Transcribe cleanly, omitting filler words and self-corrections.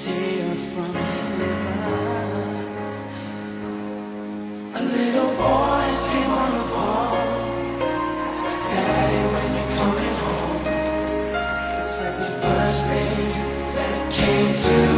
tear from his eyes. A little voice came on the phone. Daddy, when you're coming home? It said the first thing that came to